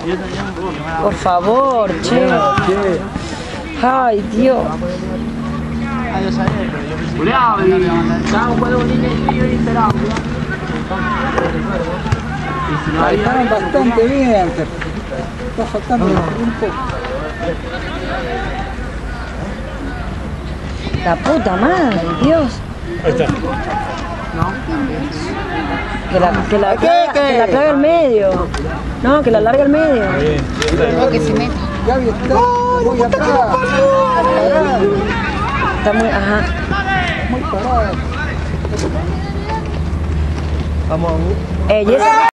Por favor, che. Ay, Dios. Estaban bastante bien, está faltando un poco. La puta madre, Dios. Ahí está. Que la clave al medio. No, que la larga al medio. Que se meta. Gaby está muy atrás. Está muy, ajá. Muy parada. Ella